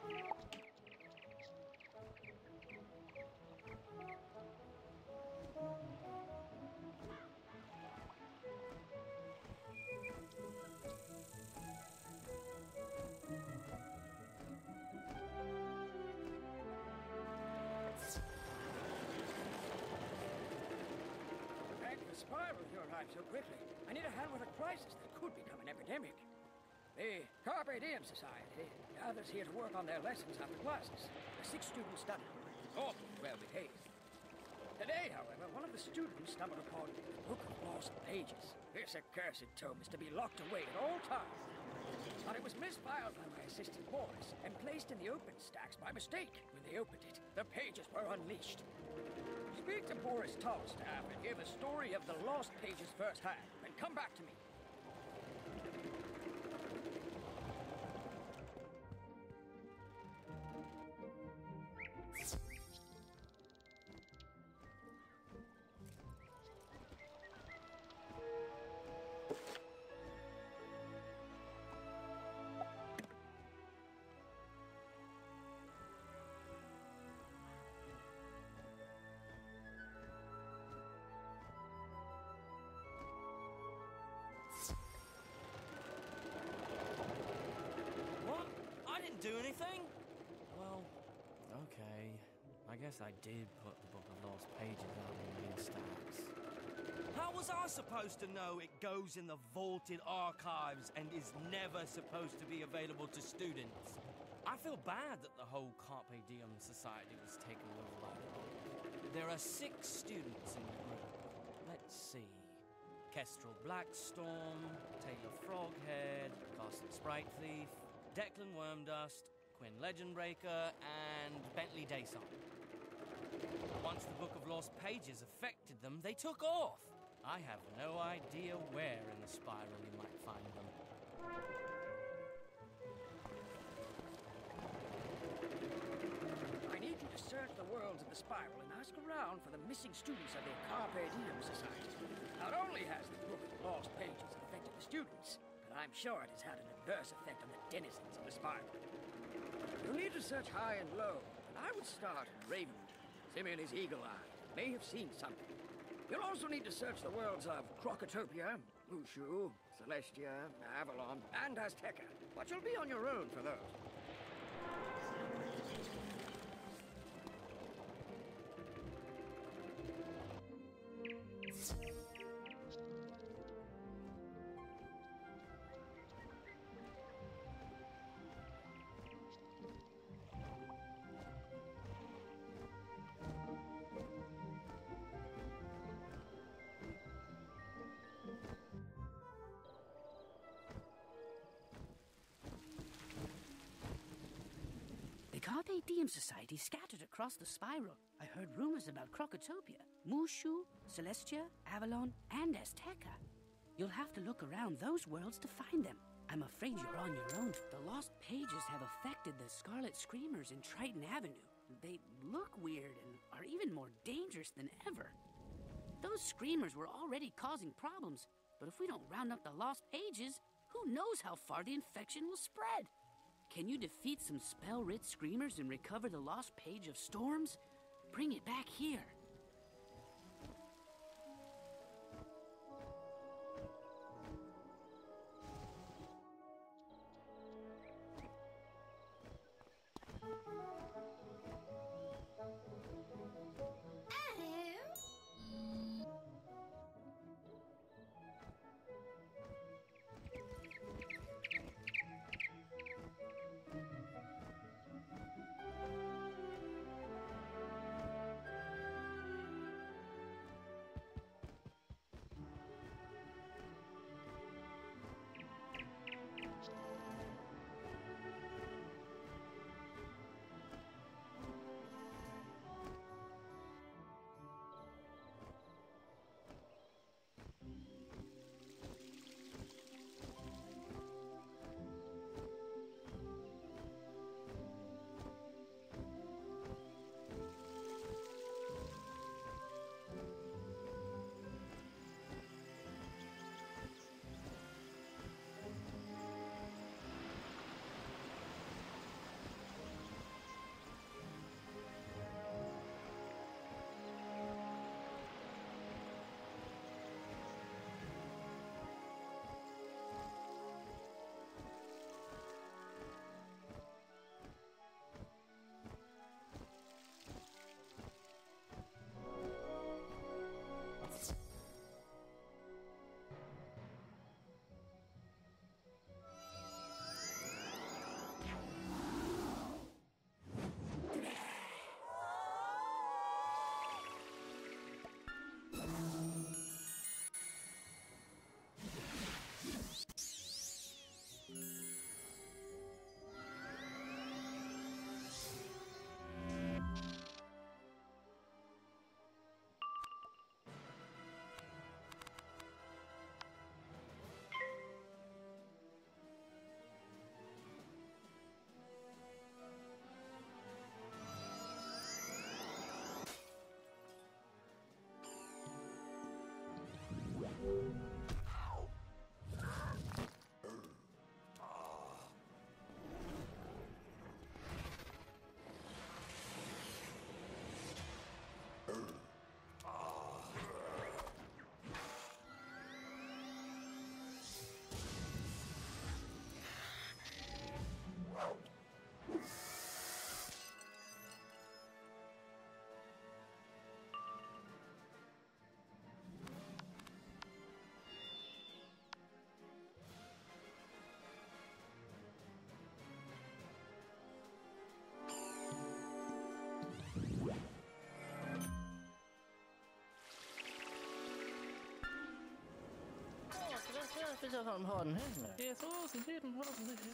Spiral you arrived so quickly. I need a hand with a crisis that could become an epidemic. The Carpe Diem Society gathers here to work on their lessons after classes. The 6 students study, all well behaved. Today, however, one of the students stumbled upon the Book of Lost Pages. This accursed tome is to be locked away at all times. But it was misfiled by my assistant Boris and placed in the open stacks by mistake. When they opened it, the pages were unleashed. Speak to Boris Tallstaff and hear the story of the lost pages firsthand, and come back to me. Do anything? Well, okay. I guess I did put the Book of Lost Pages out in the main stacks. How was I supposed to know it goes in the vaulted archives and is never supposed to be available to students? I feel bad that the whole Carpe Diem Society was taken over by the There are 6 students in the group. Let's see. Kestrel Blackstorm, Taylor Froghead, Carson Sprite Thief, Declan Wormdust, Quinn Legendbreaker, and Bentley Daysong. Once the Book of Lost Pages affected them, they took off. I have no idea where in the spiral you might find them. I need you to search the worlds of the spiral and ask around for the missing students of the Carpe Diem Society. Not only has the Book of Lost Pages affected the students, but I'm sure it has had an adverse effect on the denizens of the spiral. You'll need to search high and low, and I would start in Ravenwood. Simeon is eagle-eyed, may have seen something. You'll also need to search the worlds of Krokotopia, Mushu, Celestia, Avalon, and Azteca. But you'll be on your own for those. The Carpe Diem Society scattered across the spiral. I heard rumors about Krokotopia, Mushu, Celestia, Avalon, and Azteca. You'll have to look around those worlds to find them. I'm afraid you're on your own. The Lost Pages have affected the Scarlet Screamers in Triton Avenue. They look weird and are even more dangerous than ever. Those Screamers were already causing problems, but if we don't round up the Lost Pages, who knows how far the infection will spread? Can you defeat some spell-writ Screamers and recover the Lost Page of Storms? Bring it back here. speciellt har de den här. Det är så sent har de det.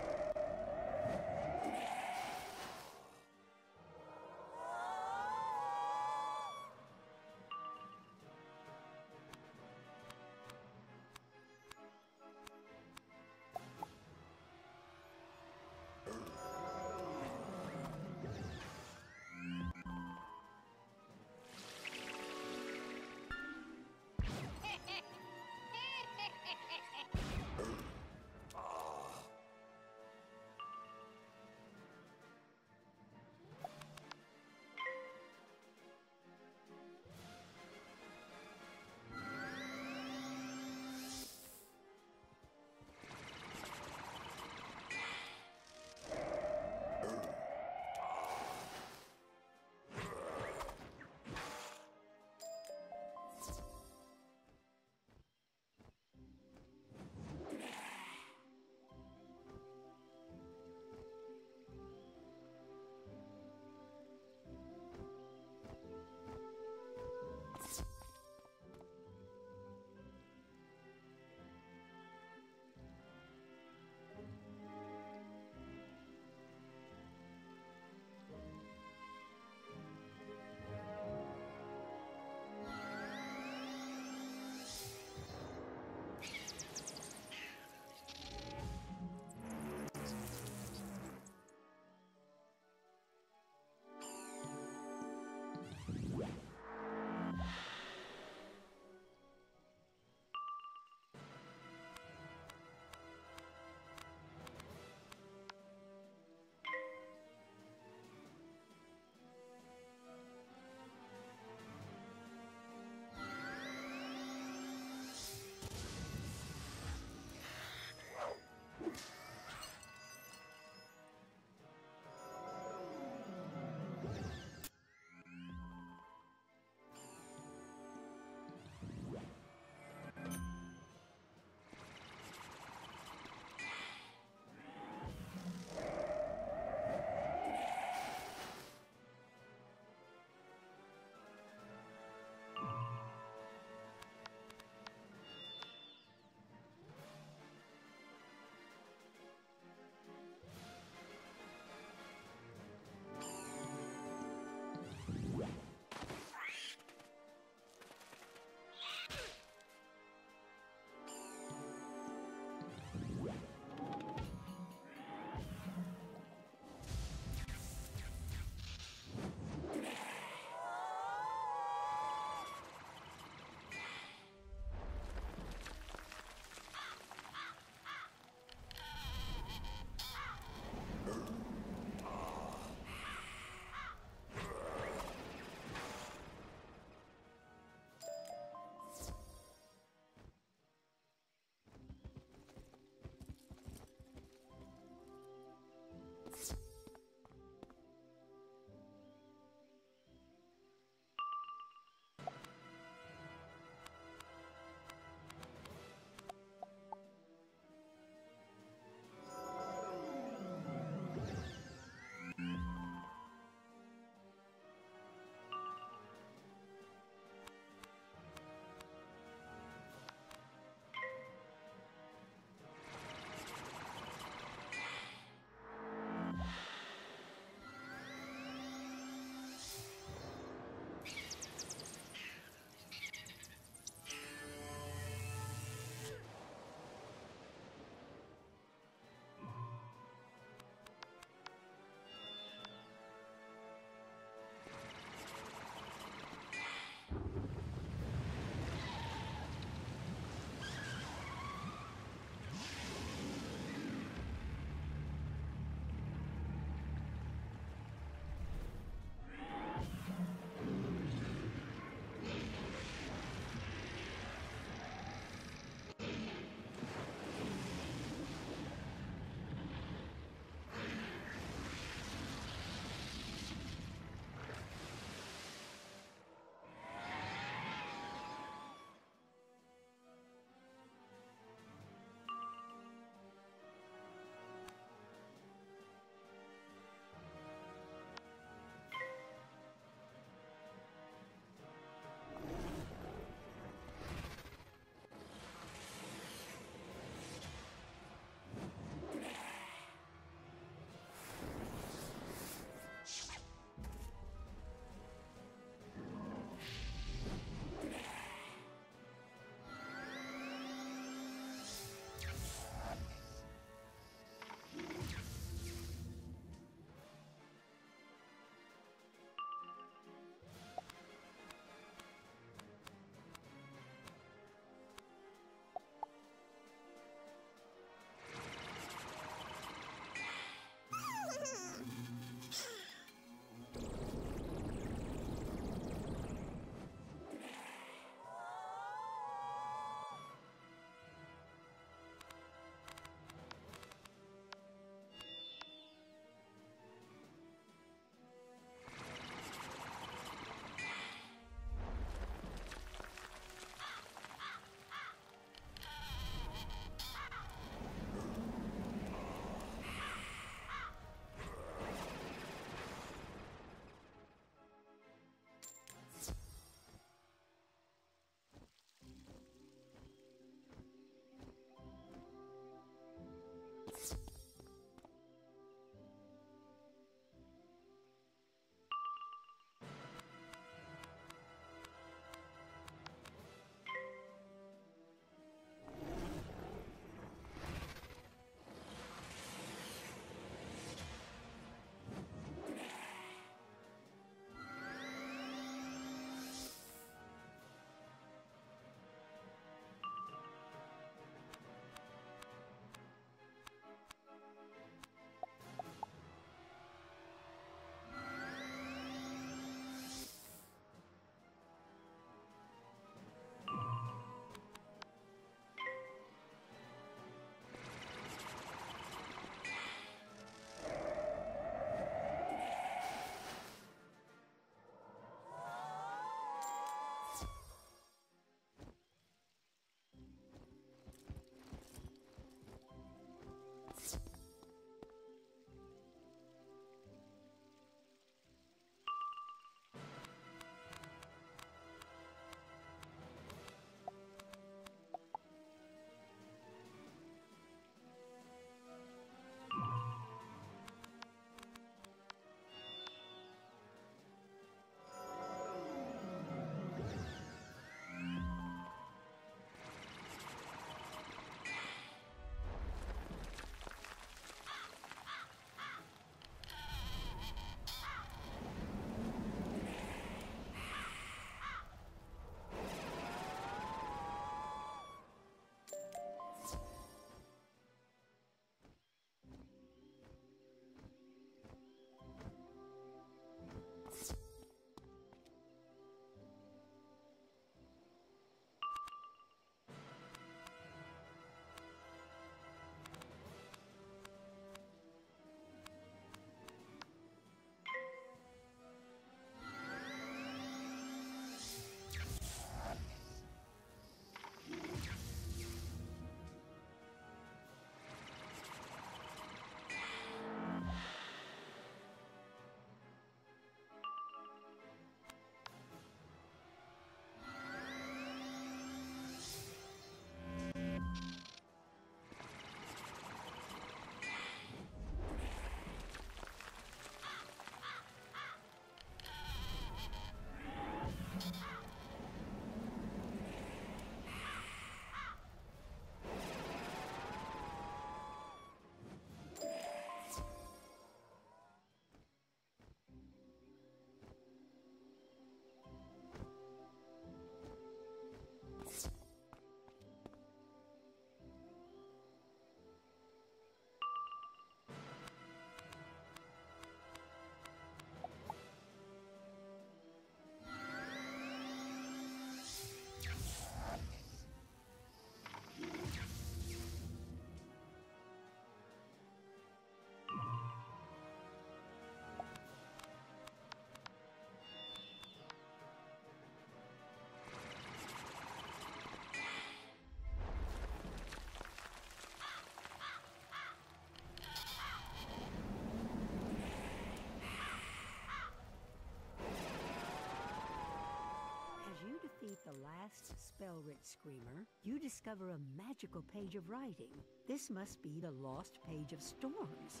Next, Spellwrit Screamer, you discover a magical page of writing. This must be the Lost Page of Storms.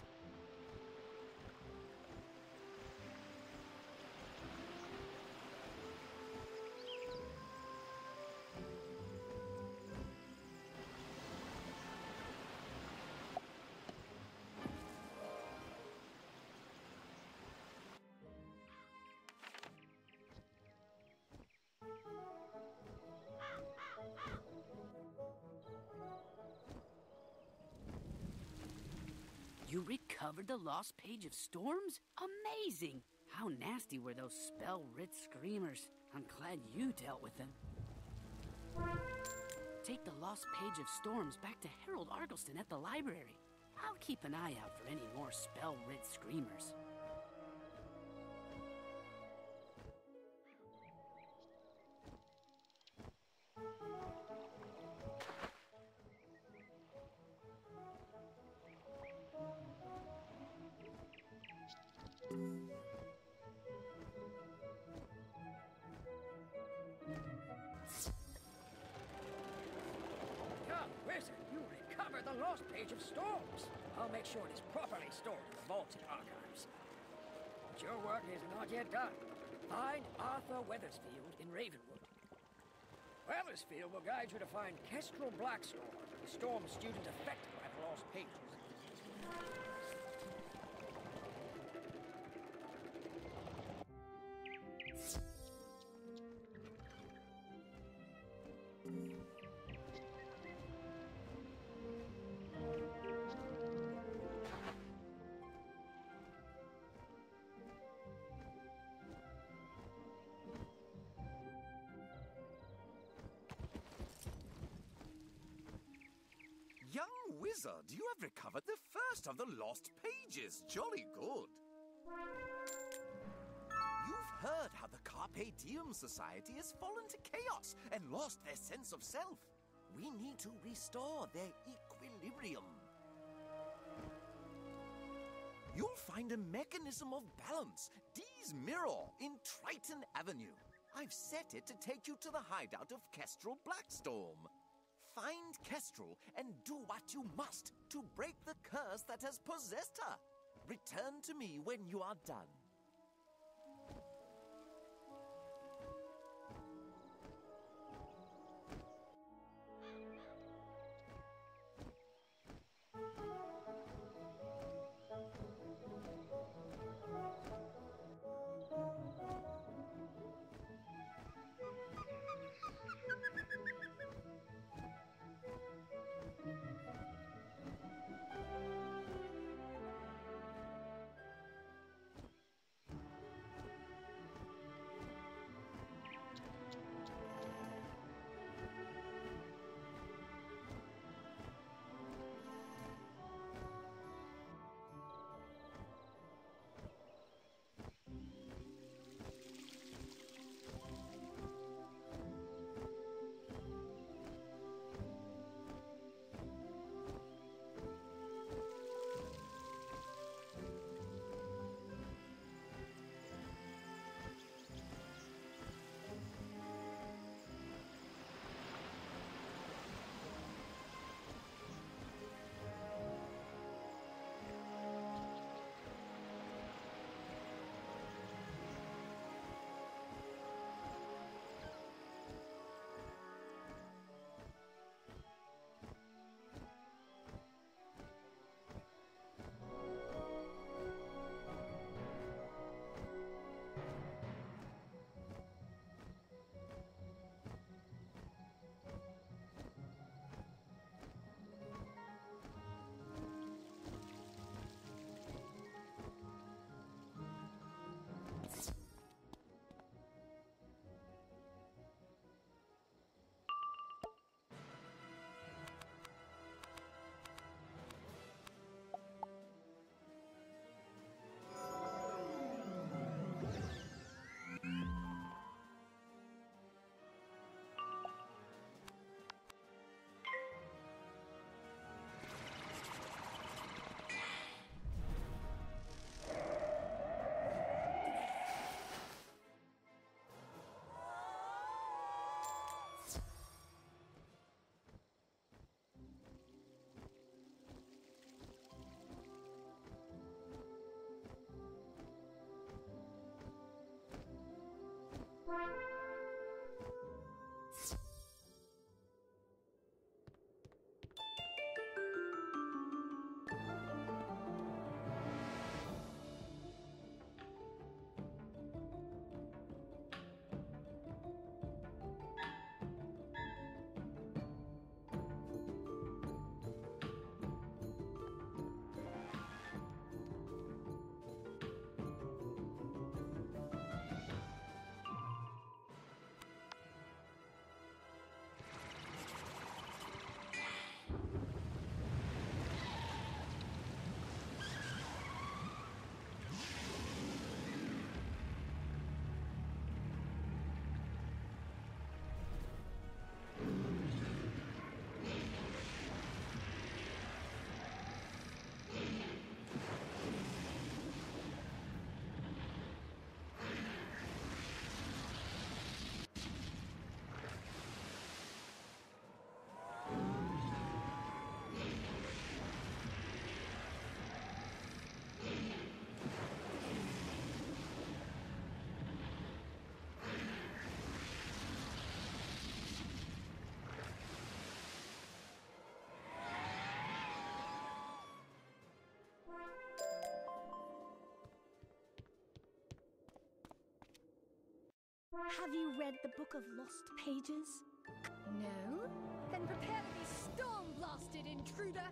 You recovered the lost page of storms? Amazing! How nasty were those spell-writ screamers? I'm glad you dealt with them. Take the lost page of storms back to Harold Argleston at the library. I'll keep an eye out for any more spell-writ screamers. Young wizard, you recovered the lost page of storms. I'll make sure it is properly stored in the vaulted archives. But your work is not yet done. Find Arthur Weathersfield in Ravenwood. Weathersfield will guide you to find Kestrel Blackstorm, the storm student affected by the lost pages. Young wizard, you have recovered the first of the lost pages. Jolly good. You've heard how the Carpe Diem Society has fallen to chaos and lost their sense of self. We need to restore their equilibrium. You'll find a mechanism of balance, Dee's Mirror, in Triton Avenue. I've set it to take you to the hideout of Kestrel Blackstorm. Find Kestrel and do what you must to break the curse that has possessed her. Return to me when you are done. Have you read the Book of Lost Pages? No? Then prepare to be storm-blasted, intruder!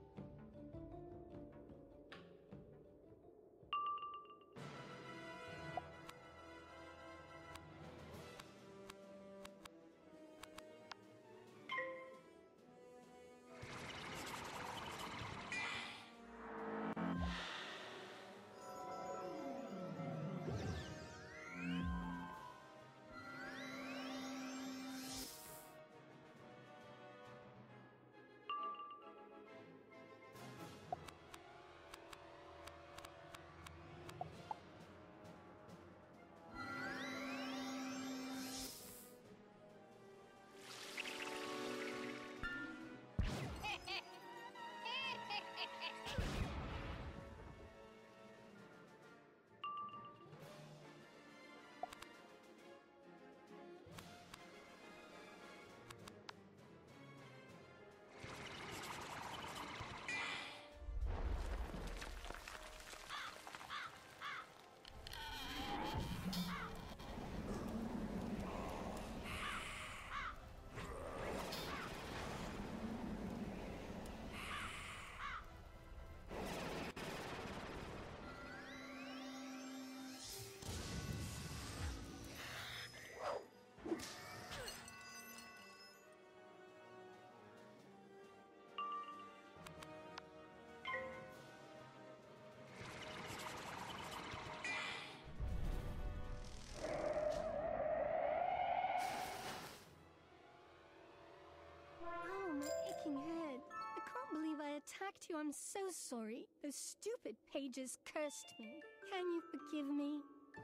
Oh, my aching head. I can't believe I attacked you. I'm so sorry. Those stupid pages cursed me. Can you forgive me?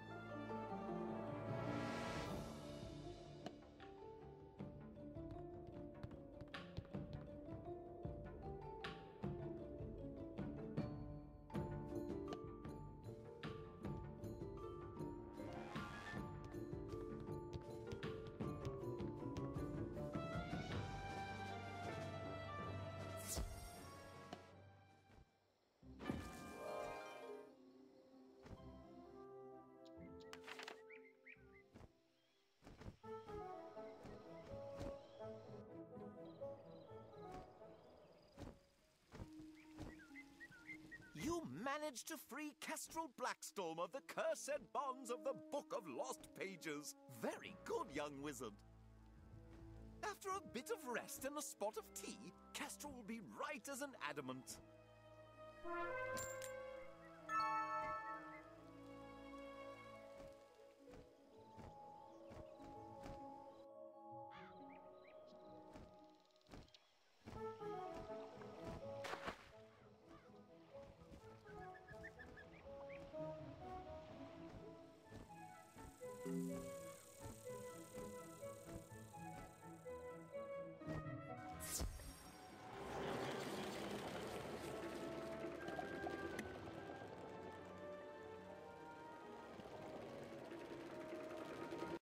You managed to free Kestrel Blackstorm of the cursed bonds of the Book of Lost Pages. Very good, young wizard. After a bit of rest and a spot of tea, Kestrel will be right as an adamant.